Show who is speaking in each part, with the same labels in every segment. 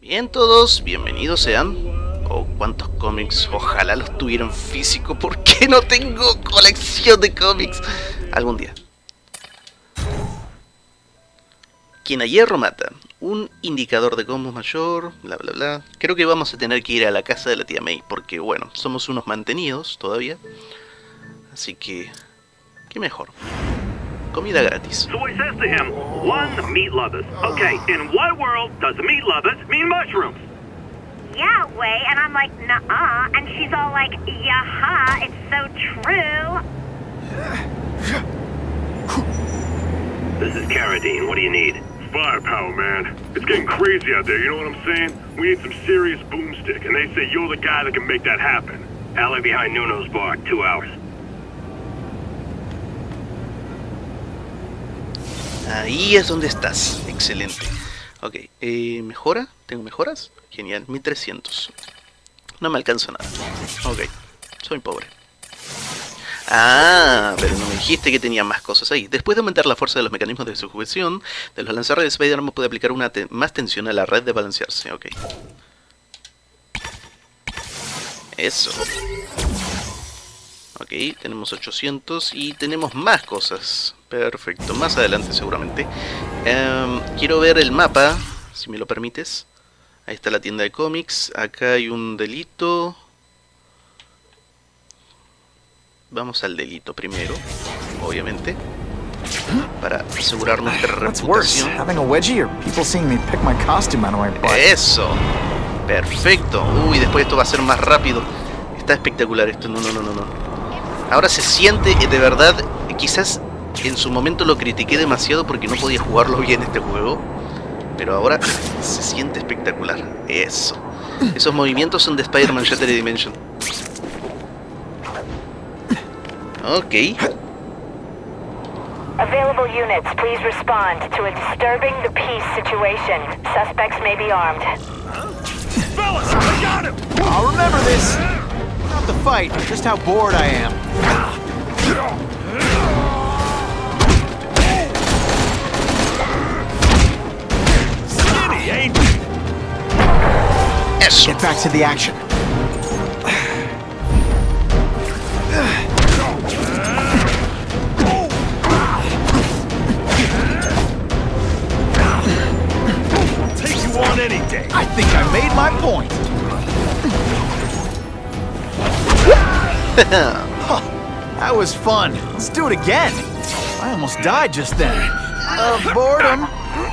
Speaker 1: Bien todos, bienvenidos sean. Oh, cuántos cómics, ojalá los tuviera en físico, ¿por qué no tengo colección de cómics? Algún día. Quien a hierro mata, un indicador de combos mayor, bla bla bla. Creo que vamos a tener que ir a la casa de la tía May, porque bueno, somos unos mantenidos todavía. Así que, ¿qué mejor? Comida gratis.
Speaker 2: So he says to him, one meat lovers. Okay, in what world does meat lovers mean mushrooms?
Speaker 3: Yeah, way, and I'm like, nuh-uh, and she's all like, yaha, it's so true.
Speaker 2: This is Carradine, what do you need?
Speaker 4: Firepower, man. It's getting crazy out there, you know what I'm saying? We need some serious boomstick, and they say you're the guy that can make that happen.
Speaker 2: Alley behind Nuno's bar, 2 hours.
Speaker 1: Ahí es donde estás, excelente. Ok, ¿mejora? ¿Tengo mejoras? Genial, 1300. No me alcanza nada. Ok, soy pobre. Ah, pero no me dijiste que tenía más cosas ahí. Después de aumentar la fuerza de los mecanismos de sujeción de los lanzarredes, Spider-Man puede aplicar más tensión a la red de balancearse. Ok. Eso. Ok, tenemos 800 y tenemos más cosas. Perfecto, más adelante seguramente. Quiero ver el mapa, si me lo permites. Ahí está la tienda de cómics. Acá hay un delito. Vamos al delito primero, obviamente, para asegurar nuestra reputación. Eso, perfecto. Uy, después esto va a ser más rápido. Está espectacular esto. No. Ahora se siente de verdad. Quizás en su momento lo critiqué demasiado porque no podía jugarlo bien este juego, pero ahora se siente espectacular. Eso. Esos movimientos son de Spider-Man Shattered Dimension. Ok.
Speaker 3: Available units, please respond to a disturbing the peace situation. Suspects may be armed.
Speaker 4: Fellas, I got him!
Speaker 5: I'll remember this! Not the fight, just how bored I am.
Speaker 4: Skinny, ain't he?
Speaker 1: Eso.
Speaker 5: Get back to the action.
Speaker 4: Take you on any day.
Speaker 5: I think I made my point. Huh, that was fun. Let's do it again. I almost died just then. Of boredom.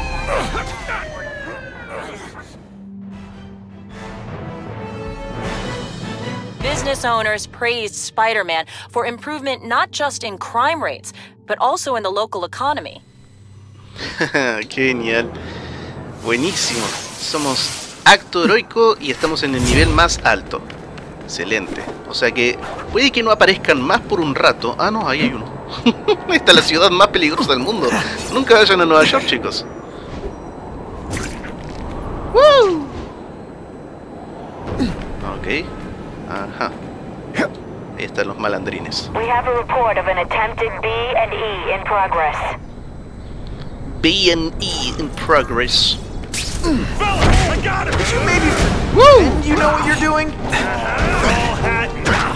Speaker 6: Business owners praised Spider-Man for improvement not just in crime rates, but also in the local economy.
Speaker 1: Genial. Buenísimo. Somos acto heroico y estamos en el nivel más alto. Excelente. O sea que puede que no aparezcan más por un rato. Ah, no, ahí hay uno. Esta es la ciudad más peligrosa del mundo. Nunca vayan a Nueva York, chicos. ¡Woo! Ok. Ajá. Ahí están los malandrines.
Speaker 3: We have a report of an attempted B&E in progress.
Speaker 1: B&E in progress.
Speaker 4: Fellas, I got him!
Speaker 5: Maybe.
Speaker 1: Woo!
Speaker 5: And you know what you're doing?
Speaker 4: All hat.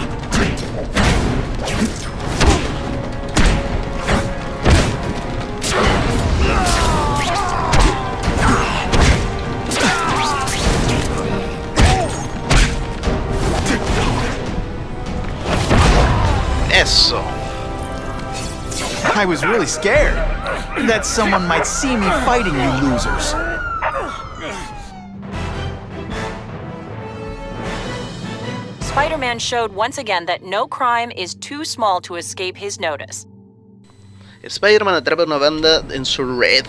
Speaker 1: Eso.
Speaker 5: I was really scared that someone might see me fighting you losers.
Speaker 6: Spider-Man showed once again that no crime is too small to escape his notice.
Speaker 1: Spider-Man atrapa una banda en su red.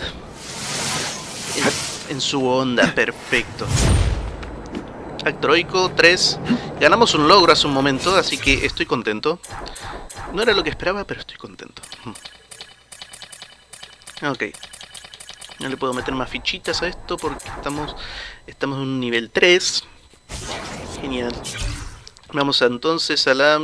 Speaker 1: En su onda, perfecto. Actroico 3. Ganamos un logro hace un momento, así que estoy contento. No era lo que esperaba, pero estoy contento. Ok. No le puedo meter más fichitas a esto porque estamos en un nivel 3. Genial. Vamos entonces a la...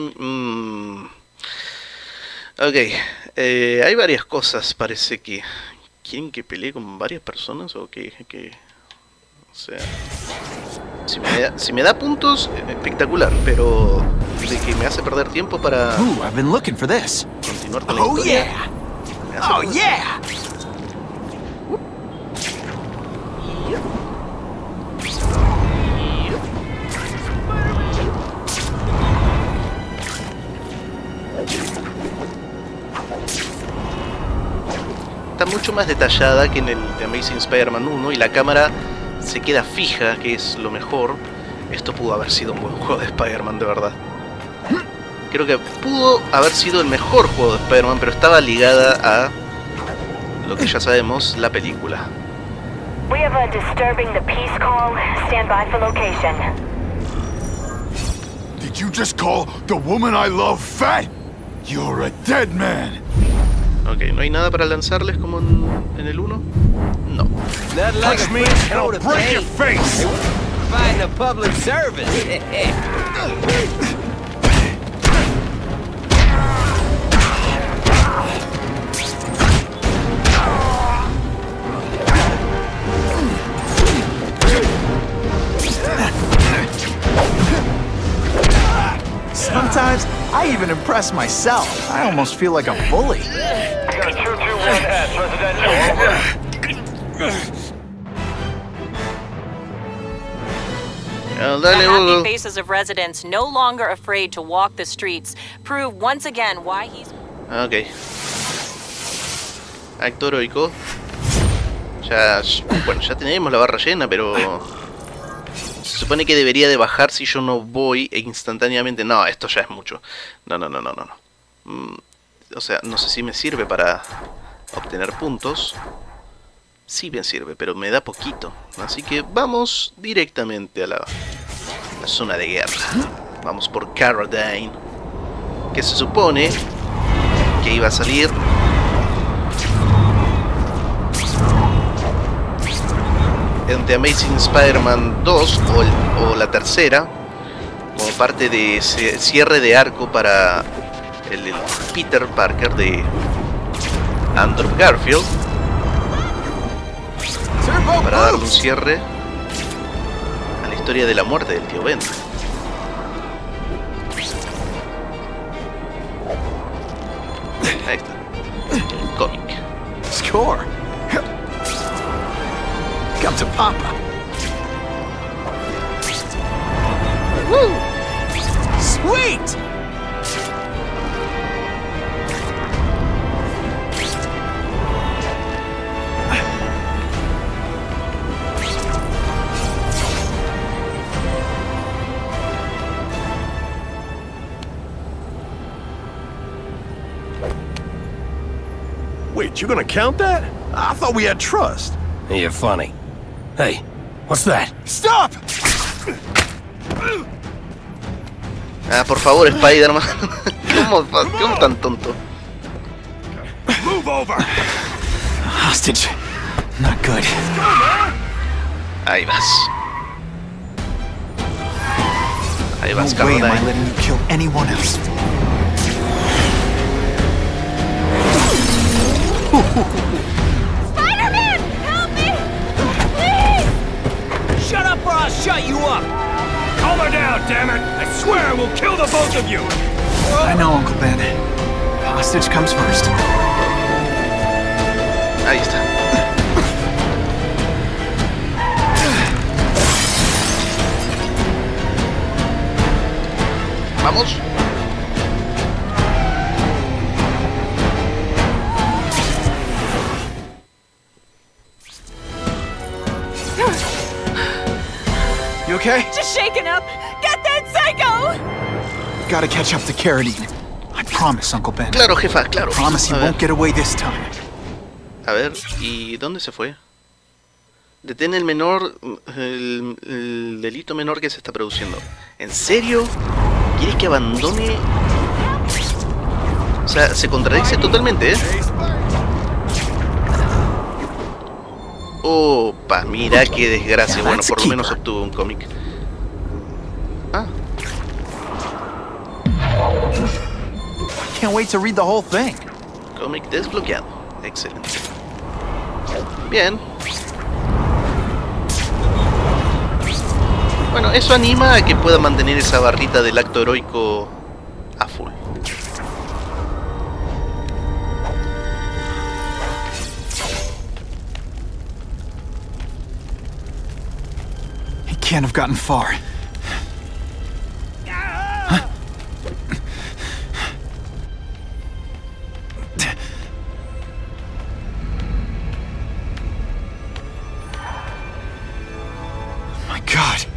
Speaker 1: Ok. Hay varias cosas, parece que... ¿Quieren que pelee con varias personas o que... O sea... Si me da puntos, espectacular, pero de que me hace perder tiempo para
Speaker 5: Ooh, I've been looking for this.
Speaker 1: continuar con la
Speaker 5: Oh
Speaker 1: historia.
Speaker 5: yeah!
Speaker 1: Me hace
Speaker 5: Oh
Speaker 1: perder.
Speaker 5: yeah!
Speaker 1: Está mucho más detallada que en el The Amazing Spider-Man 1 y la cámara se queda fija, que es lo mejor. Esto pudo haber sido un buen juego de Spider-Man, de verdad. Creo que pudo haber sido el mejor juego de Spider-Man, pero estaba ligada a lo que ya sabemos, la película.
Speaker 7: We have a disturbing the peace call. Stand by for location.
Speaker 8: Did you just call the woman I love fat? You're a dead man.
Speaker 1: Ok, ¿no hay nada para lanzarles como en el 1? No.
Speaker 8: Touch me and I'll break your face.
Speaker 9: Fighting a public service.
Speaker 5: Sometimes I even impress myself. I almost feel like a bully.
Speaker 2: Got 221S, residential, over.
Speaker 1: Ah,
Speaker 6: The
Speaker 1: dale,
Speaker 6: happy
Speaker 1: Hugo.
Speaker 6: faces of residents no longer afraid to walk the streets prove once again why he's...
Speaker 1: Ok. Acto heroico. Ya, bueno, ya tenemos la barra llena, pero se supone que debería de bajar si yo no voy instantáneamente. No, esto ya es mucho. No. O sea, no sé si me sirve para obtener puntos. Sí me sirve, pero me da poquito. Así que vamos directamente a la zona de guerra. Vamos por Carradine, que se supone que iba a salir en The Amazing Spider-Man 2 o la tercera, como parte de ese cierre de arco para el Peter Parker de Andrew Garfield, para darle un cierre a la historia de la muerte del tío Ben. Ahí está, el cómic.
Speaker 5: Score. Come to Papa. Woo! Sweet!
Speaker 8: Wait, you gonna count that? I thought we had trust.
Speaker 9: You're funny. Hey, what's that?
Speaker 8: Stop!
Speaker 1: Ah, por favor, Spider-Man. ¿Cómo tan tonto?
Speaker 8: Move over!
Speaker 5: Hostage. Not good.
Speaker 1: Ahí vas. Ahí vas,
Speaker 5: No way am I
Speaker 1: Carradine.
Speaker 5: letting you kill anyone else.
Speaker 7: Spider-Man! Help me! Please!
Speaker 9: Shut up or I'll shut you up!
Speaker 2: Calm her down, damn it! I swear I will kill the both of you!
Speaker 5: I know, Uncle Ben. Hostage comes first.
Speaker 1: Ahí está. Vamos.
Speaker 5: You okay?
Speaker 7: Just shaken up! Get that psycho!
Speaker 5: Gotta catch up to Carradine. I promise, Uncle Ben.
Speaker 1: Claro, jefa, claro.
Speaker 5: Promise he
Speaker 1: A ver.
Speaker 5: won't get away this time.
Speaker 1: A ver, ¿y dónde se fue? Detén el menor, el delito menor que se está produciendo. ¿En serio? ¿Quieres que abandone? O sea, se contradice totalmente, ¿eh? Opa, mira qué desgracia. Bueno, por lo menos obtuvo un cómic. Ah,
Speaker 5: Can't wait to read the whole thing.
Speaker 1: cómic desbloqueado. Excelente. Bien. Bueno, eso anima a que pueda mantener esa barrita del acto heroico a full.
Speaker 5: He can't have gotten far. My God.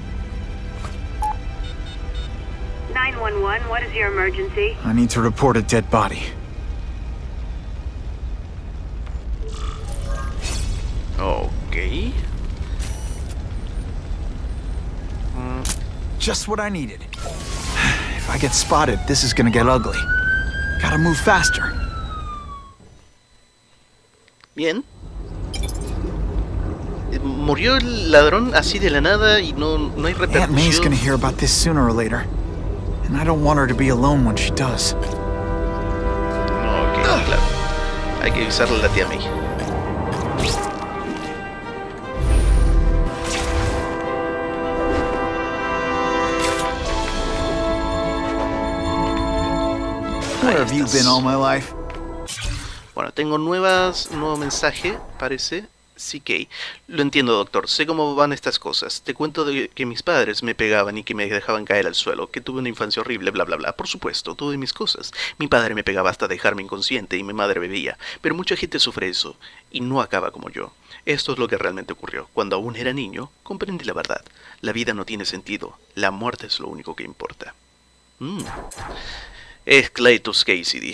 Speaker 3: 911, what is your emergency?
Speaker 5: I need to report a dead body.
Speaker 1: Ok.
Speaker 5: Just what I needed. If I get spotted, this is gonna get ugly. Gotta move faster.
Speaker 1: Bien. Murió el ladrón así de la nada y no hay
Speaker 5: Aunt May's gonna
Speaker 1: repercusión.
Speaker 5: hear about this sooner or later. And I don't want her to be alone when she does.
Speaker 1: No, ok, claro. Hay que avisarle a la tía May.
Speaker 5: Where have you been all my life?
Speaker 1: Bueno, tengo nuevo mensaje, parece. CK. Lo entiendo, doctor. Sé cómo van estas cosas. Te cuento de que mis padres me pegaban y que me dejaban caer al suelo, que tuve una infancia horrible, bla bla bla. Por supuesto, tuve mis cosas. Mi padre me pegaba hasta dejarme inconsciente y mi madre bebía. Pero mucha gente sufre eso y no acaba como yo. Esto es lo que realmente ocurrió. Cuando aún era niño, comprendí la verdad. La vida no tiene sentido. La muerte es lo único que importa. Es Cletus Cassidy.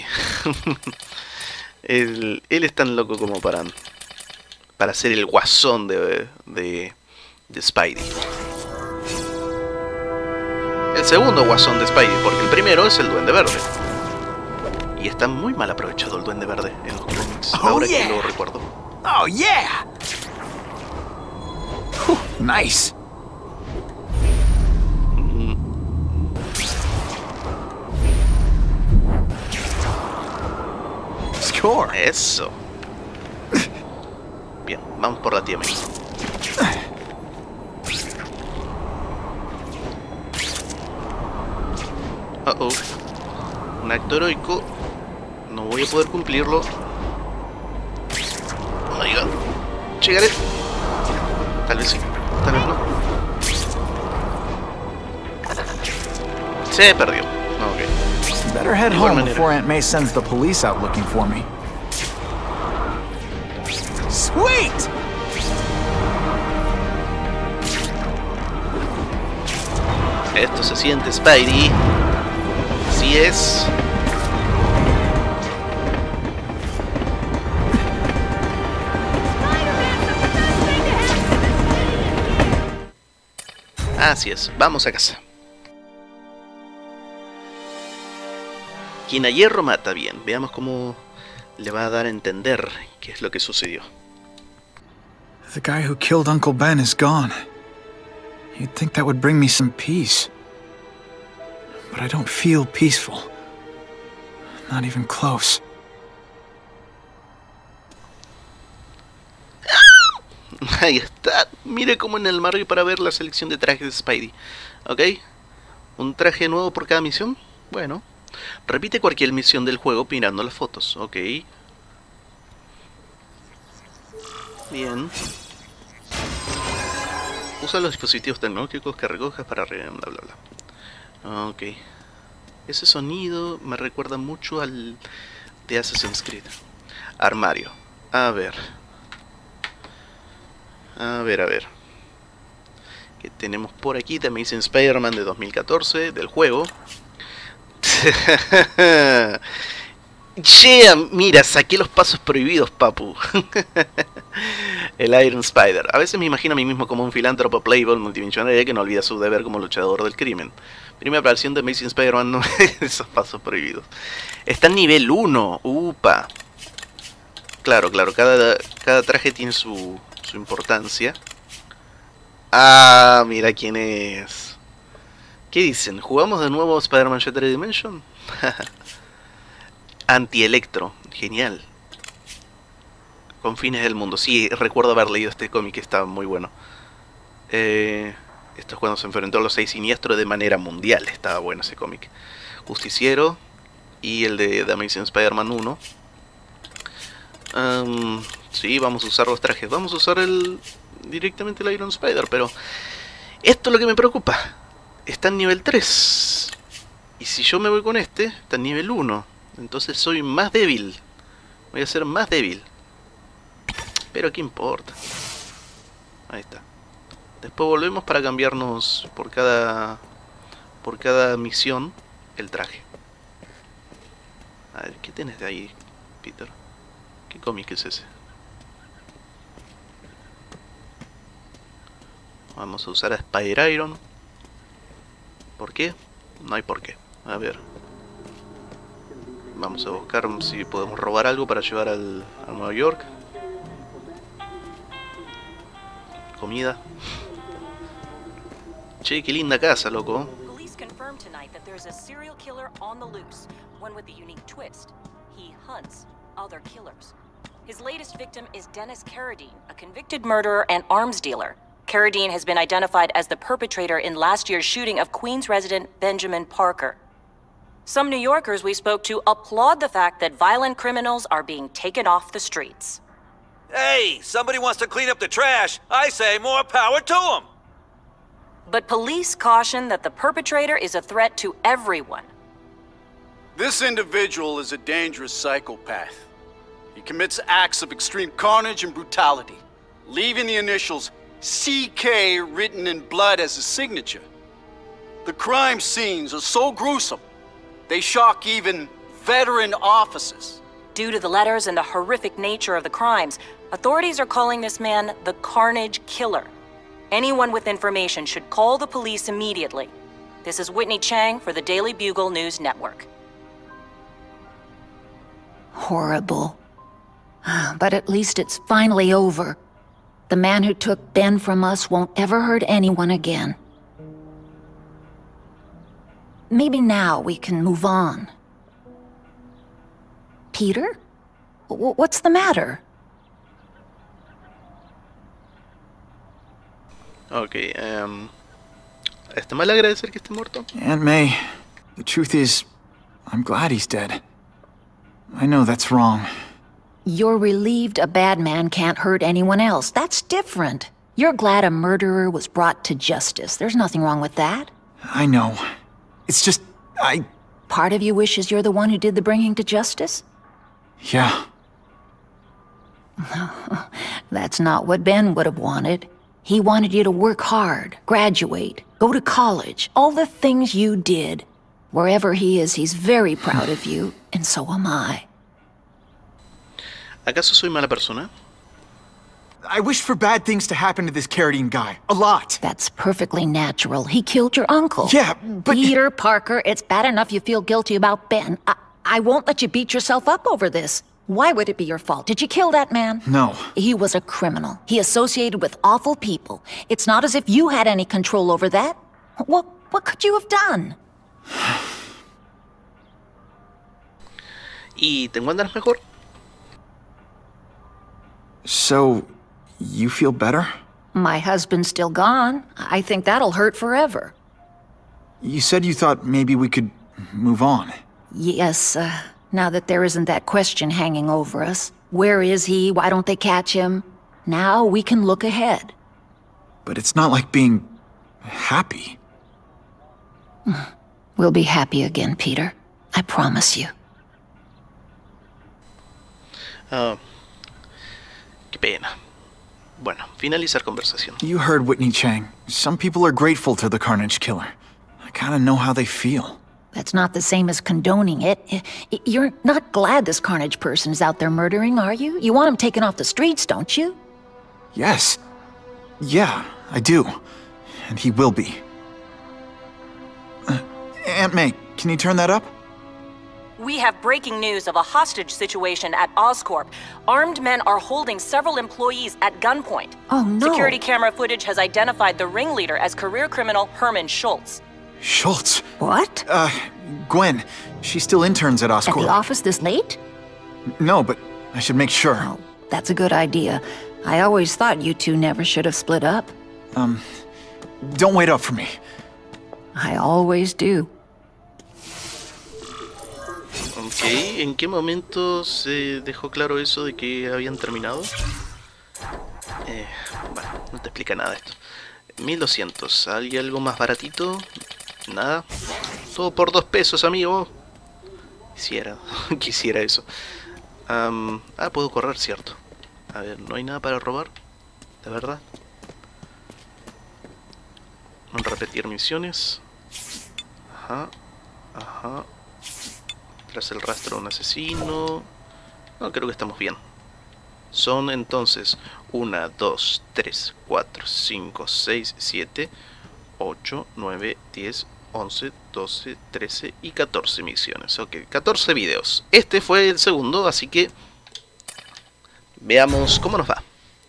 Speaker 1: él es tan loco como para ser el guasón de Spidey. El segundo guasón de Spidey, porque el primero es el Duende Verde. Y está muy mal aprovechado el Duende Verde en los cómics, ahora que lo recuerdo.
Speaker 5: Oh yeah! Nice. Score.
Speaker 1: Eso. Bien, vamos por la tía May. Un acto heroico. No voy a poder cumplirlo. Oh my god. Llegaré. Tal vez sí, tal vez no. Se perdió. Ok.
Speaker 5: Better head
Speaker 1: Igual
Speaker 5: home
Speaker 1: manera.
Speaker 5: before Aunt May sends the police out looking for me. Sweet!
Speaker 1: Esto se siente, Spidey. Así es. Así es, vamos a casa. Quien a hierro mata. Bien, veamos cómo le va a dar a entender qué es lo que sucedió.
Speaker 5: The guy who killed Uncle Ben is gone. You'd think that would bring me some peace. But I don't feel peaceful. Not even close.
Speaker 1: Ahí está. Mire cómo en el Mario para ver la selección de trajes de Spidey. ¿Ok? ¿Un traje nuevo por cada misión? Bueno. Repite cualquier misión del juego mirando las fotos. Ok. Bien. Usa los dispositivos tecnológicos que recojas para bla bla bla. Ok. Ese sonido me recuerda mucho al de Assassin's Creed. Armario. A ver. A ver. ¿Qué tenemos por aquí? The Amazing Spider-Man de 2014, del juego. Yeah, mira, saqué los pasos prohibidos, papu. El Iron Spider. A veces me imagino a mí mismo como un filántropo playboy multimillonario que no olvida su deber como luchador del crimen. Primera aparición de Amazing Spider-Man, no esos pasos prohibidos. Está en nivel 1. Upa. Claro, cada traje tiene su importancia. Ah, mira quién es. ¿Qué dicen? ¿Jugamos de nuevo Spider-Man Shattered Dimension? Anti-Electro. Genial. Confines del mundo. Sí, recuerdo haber leído este cómic que estaba muy bueno. Esto es cuando se enfrentó a los 6 siniestros de manera mundial. Estaba bueno ese cómic. Justiciero y el de The Amazing Spider-Man 1. Sí, vamos a usar los trajes. Vamos a usar directamente el Iron Spider, pero esto es lo que me preocupa. Está en nivel 3. Y si yo me voy con este, está en nivel 1. Entonces soy más débil. Voy a ser más débil. Pero qué importa. Ahí está. Después volvemos para cambiarnos por cada misión el traje. A ver, ¿qué tenés de ahí, Peter? ¿Qué cómic es ese? Vamos a usar a Spider-Iron. ¿Por qué? No hay por qué. A ver. Vamos a buscar si podemos robar algo para llevar a Nueva York. Comida. Che, qué linda casa, loco.
Speaker 6: Police confirmed tonight that there's a serial killer on the loose, one with a unique twist. He hunts other killers. His latest victim is Dennis Carradine, a convicted murderer and arms dealer. Carradine has been identified as the perpetrator in last year's shooting of Queens resident Benjamin Parker. Some New Yorkers we spoke to applaud the fact that violent criminals are being taken off the streets.
Speaker 10: Hey, somebody wants to clean up the trash. I say more power to them.
Speaker 6: But police caution that the perpetrator is a threat to everyone.
Speaker 11: This individual is a dangerous psychopath. He commits acts of extreme carnage and brutality, leaving the initials CK written in blood as a signature. The crime scenes are so gruesome, they shock even veteran officers.
Speaker 6: Due to the letters and the horrific nature of the crimes, authorities are calling this man the Carnage Killer. Anyone with information should call the police immediately. This is Whitney Chang for the Daily Bugle News Network.
Speaker 12: Horrible. But at least it's finally over. The man who took Ben from us won't ever hurt anyone again. Maybe now we can move on. Peter? What's the matter?
Speaker 1: Ok, ¿está mal agradecer que esté muerto?
Speaker 5: Aunt May, the truth is, I'm glad he's dead. I know that's wrong.
Speaker 12: You're relieved a bad man can't hurt anyone else. That's different. You're glad a murderer was brought to justice. There's nothing wrong with that.
Speaker 5: I know. It's just,
Speaker 12: Part of you wishes you're the one who did the bringing to justice?
Speaker 5: Yeah.
Speaker 12: That's not what Ben would have wanted. He wanted you to work hard, graduate, go to college, all the things you did. Wherever he is, he's very proud of you, and so am I.
Speaker 1: ¿Acaso soy mala persona?
Speaker 5: I wished for bad things to happen to this Carradine guy. A lot.
Speaker 12: That's perfectly natural. He killed your uncle.
Speaker 5: Yeah, but...
Speaker 12: Peter Parker, it's bad enough you feel guilty about Ben. I won't let you beat yourself up over this. Why would it be your fault? Did you kill that man?
Speaker 5: No.
Speaker 12: He was a criminal. He associated with awful people. It's not as if you had any control over that. What could you have done?
Speaker 1: ¿Y te encuentras mejor?
Speaker 5: So, you feel better?
Speaker 12: My husband's still gone. I think that'll hurt forever.
Speaker 5: You said you thought maybe we could move on.
Speaker 12: Yes, now that there isn't that question hanging over us. Where is he? Why don't they catch him? Now we can look ahead.
Speaker 5: But it's not like being happy.
Speaker 12: We'll be happy again, Peter. I promise you.
Speaker 1: Qué pena. Bueno, finalizar conversación.
Speaker 5: You heard Whitney Chang. Some people are grateful to the Carnage Killer. I kinda know how they feel.
Speaker 12: That's not the same as condoning it. You're not glad this Carnage person is out there murdering, are you? You want him taken off the streets, don't you?
Speaker 5: Yes. Yeah, I do. And he will be. Aunt May, can you turn that up?
Speaker 6: We have breaking news of a hostage situation at Oscorp. Armed men are holding several employees at gunpoint.
Speaker 12: Oh, no.
Speaker 6: Security camera footage has identified the ringleader as career criminal Herman Schultz.
Speaker 5: Schultz?
Speaker 12: What?
Speaker 5: Gwen. She still interns at Oscorp.
Speaker 12: At the office this late?
Speaker 5: No, but I should make sure.
Speaker 12: Oh, that's a good idea. I always thought you two never should have split up.
Speaker 5: Don't wait up for me.
Speaker 12: I always do.
Speaker 1: Ok, ¿en qué momento se dejó claro eso de que habían terminado? Bueno, no te explica nada esto. 1200, ¿hay algo más baratito? Nada. Todo por 2 pesos, amigo. Quisiera eso. Puedo correr, cierto. A ver, ¿no hay nada para robar? ¿De verdad? No repetir misiones. Ajá. Tras el rastro de un asesino. No, creo que estamos bien. Son entonces 1, 2, 3, 4, 5, 6, 7, 8, 9, 10, 11, 12, 13 y 14 misiones. Ok, 14 videos. Este fue el segundo, así que veamos cómo nos va.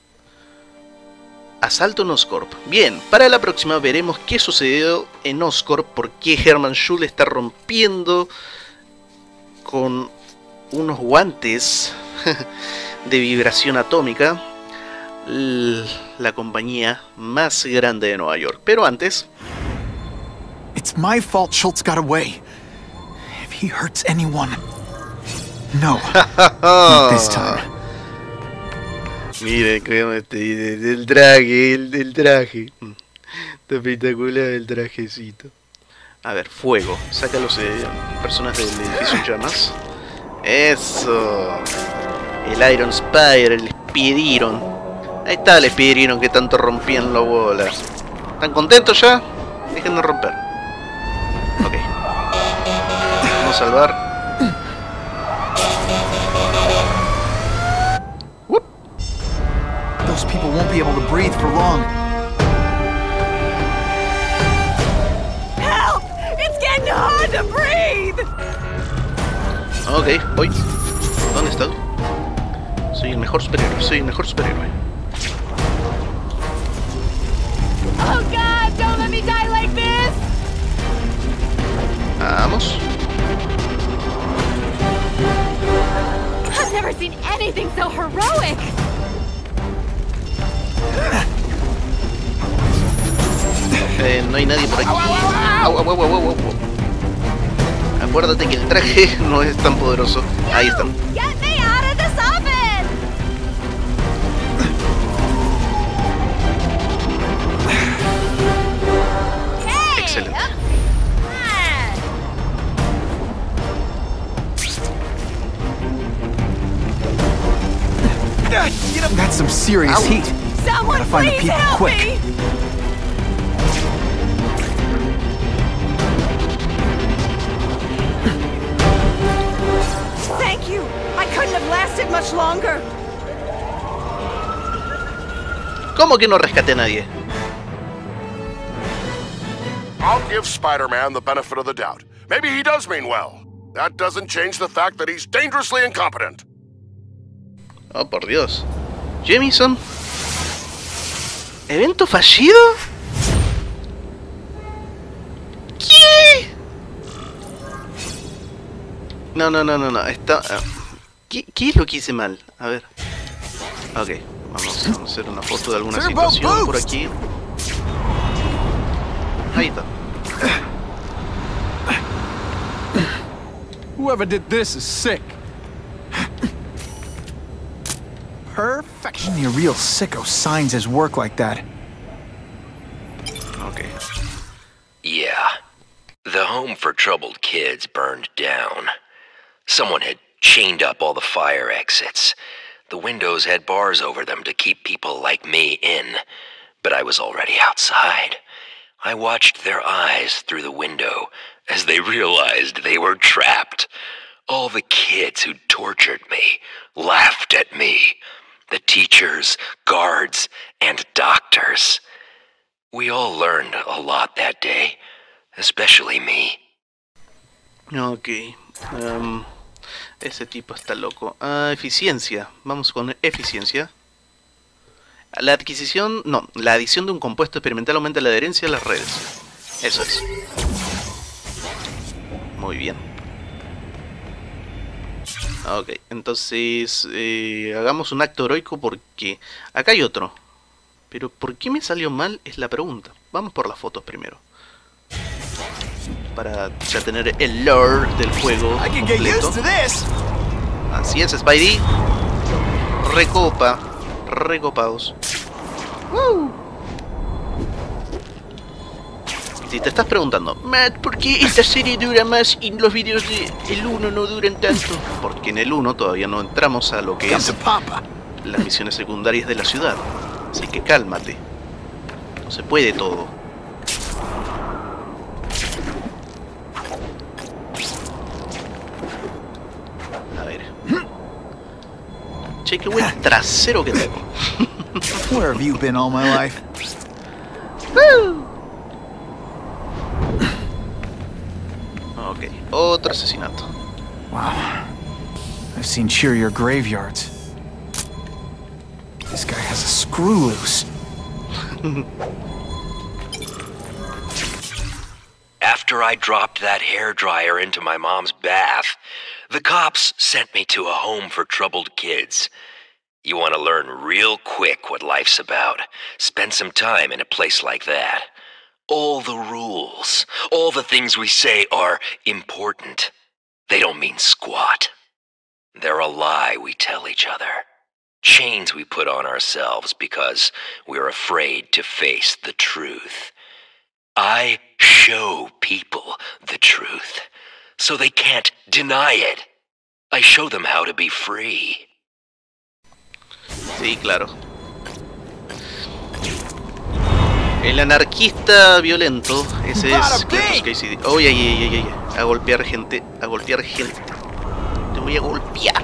Speaker 1: Asalto en Oscorp. Bien, para la próxima veremos qué sucedió en Oscorp, por qué Herman Schul está rompiendo con unos guantes de vibración atómica la compañía más grande de Nueva York. Pero antes...
Speaker 5: It's my fault Schultz got away. If he hurts anyone... No, not this time.
Speaker 1: Mira, el traje, el traje. Está espectacular el trajecito. A ver, fuego. Saca a los personas del edificio en llamas. Eso. El Iron Spider, el Spiriron. Ahí está el Spiriron que tanto rompían las bolas. ¿Están contentos ya? Déjenme romper. Ok. Vamos a salvar.
Speaker 5: Those people won't be able to breathe for long.
Speaker 13: Help! It's getting hard to breathe!
Speaker 1: Ok, voy. ¿Dónde estás? Soy el mejor superhéroe,
Speaker 13: Oh God, don't let me die like this!
Speaker 1: Vamos.
Speaker 13: I've never seen anything so heroic!
Speaker 1: No hay nadie por aquí. Acuérdate que el traje no es tan poderoso. Ahí están.
Speaker 13: Get me out of this oven! Hey,
Speaker 1: excelente.
Speaker 5: That's some serious heat.
Speaker 13: Someone
Speaker 5: Gotta find the
Speaker 13: please
Speaker 5: people
Speaker 13: help
Speaker 5: quick.
Speaker 13: me! Thank you. I couldn't have lasted much longer.
Speaker 1: ¿Cómo que no rescaté a nadie?
Speaker 8: I'll give Spider-Man the benefit of the doubt. Maybe he does mean well. That doesn't change the fact that he's dangerously incompetent.
Speaker 1: Oh, por Dios. Jameson. ¿Evento fallido? ¿Qué? No. Está... ¿Qué es lo que hice mal? A ver. Ok, vamos a hacer una foto de alguna situación por aquí. Ahí está.
Speaker 5: Whoever did this is sick. Perfection. A real sicko signs his work like that.
Speaker 1: Okay.
Speaker 14: Yeah. The home for troubled kids burned down. Someone had chained up all the fire exits. The windows had bars over them to keep people like me in, but I was already outside. I watched their eyes through the window as they realized they were trapped. All the kids who tortured me laughed at me. The teachers, guards, and doctors. We all learned a lot that day, especially me.
Speaker 1: Ok. Ese tipo está loco. Eficiencia. Vamos con eficiencia. La adquisición... No, la adición de un compuesto experimental aumenta la adherencia a las redes. Eso es. Muy bien. Ok, entonces hagamos un acto heroico porque acá hay otro. Pero ¿por qué me salió mal? Es la pregunta. Vamos por las fotos primero. Para ya tener el lore del juego completo. Así es, Spidey. Recopados. Si te estás preguntando, Matt, ¿por qué esta serie dura más y los videos del 1 no duran tanto? Porque en el 1 todavía no entramos a lo que es las misiones secundarias de la ciudad. Así que cálmate. No se puede todo. A ver. Che, qué buen trasero que tengo.
Speaker 5: Where have you been all my life?
Speaker 1: Ok, otro asesinato.
Speaker 5: Wow. I've seen cheerier graveyards. This guy has a screw loose.
Speaker 14: After I dropped that hairdryer into my mom's bath, the cops sent me to a home for troubled kids. You want to learn real quick what life's about. Spend some time in a place like that. All the rules, all the things we say are important. They don't mean squat. They're a lie we tell each other. Chains we put on ourselves because we're afraid to face the truth. I show people the truth, so they can't deny it. I show them how to be free.
Speaker 1: Sí, claro. El anarquista violento, ese es Cletus Kasady. Oye, ay, a golpear gente, a golpear gente. Te voy a golpear.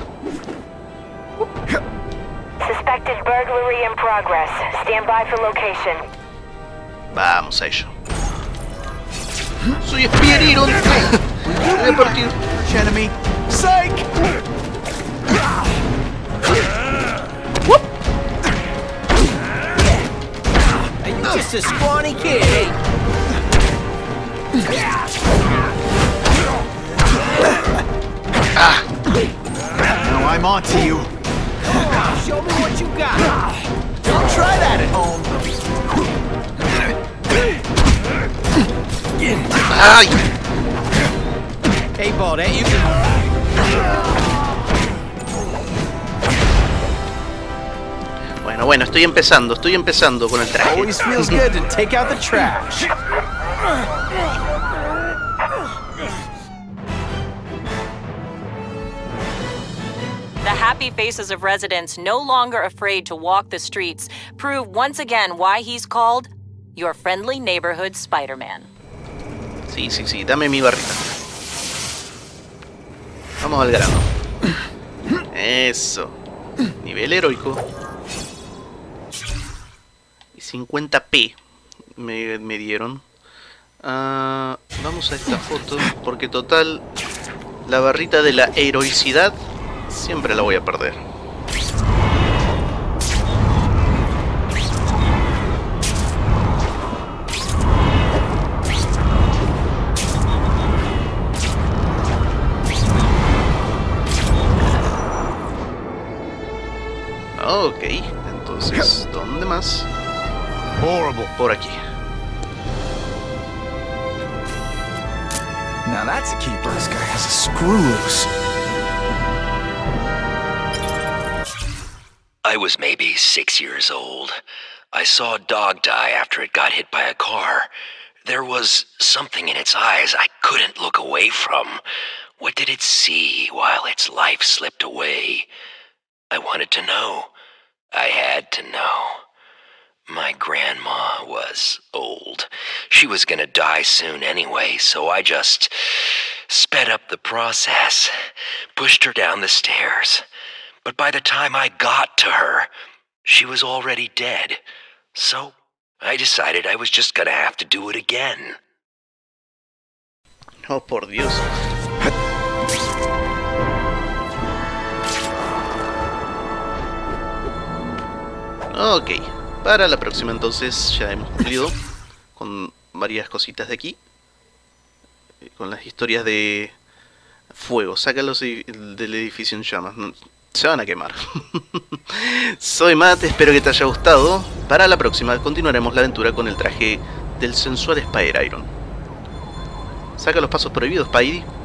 Speaker 7: Suspected burglary in progress. Stand by for location.
Speaker 1: Vamos a ello. Soy Spear Iron. Voy a partir.
Speaker 5: Enemy. Psych!
Speaker 9: You're just a scrawny kid.
Speaker 5: Now I'm on to you.
Speaker 9: Show me what you got. Don't try that at home.
Speaker 1: Ay.
Speaker 9: Hey, Baldette, you can.
Speaker 1: Bueno, estoy empezando con el traje.
Speaker 9: Always feels good to take out the trash.
Speaker 6: The happy faces of residents no longer afraid to walk the streets prove once again why he's called your friendly neighborhood Spider-Man.
Speaker 1: Sí, dame mi barrita. Vamos al grano. Eso. Nivel heroico. Y 50p me dieron. Vamos a esta foto, porque total, la barrita de la heroicidad siempre la voy a perder. Ok, entonces, ¿dónde más? Por aquí.
Speaker 5: Now that's a keeper. This guy has a screw loose.
Speaker 14: I was maybe 6 years old. I saw a dog die after it got hit by a car. There was something in its eyes I couldn't look away from. What did it see while its life slipped away? I wanted to know. I had to know. My grandma was old. She was gonna die soon anyway, so I just sped up the process, pushed her down the stairs. But by the time I got to her, she was already dead. So I decided I was just gonna have to do it again.
Speaker 1: Oh, por Dios. Ok, para la próxima entonces ya hemos cumplido con varias cositas de aquí. Con las historias de fuego. Sácalos del edificio en llamas. Se van a quemar. Soy Matt, espero que te haya gustado. Para la próxima continuaremos la aventura con el traje del sensual Spider-Iron. Saca los pasos prohibidos, Spidey.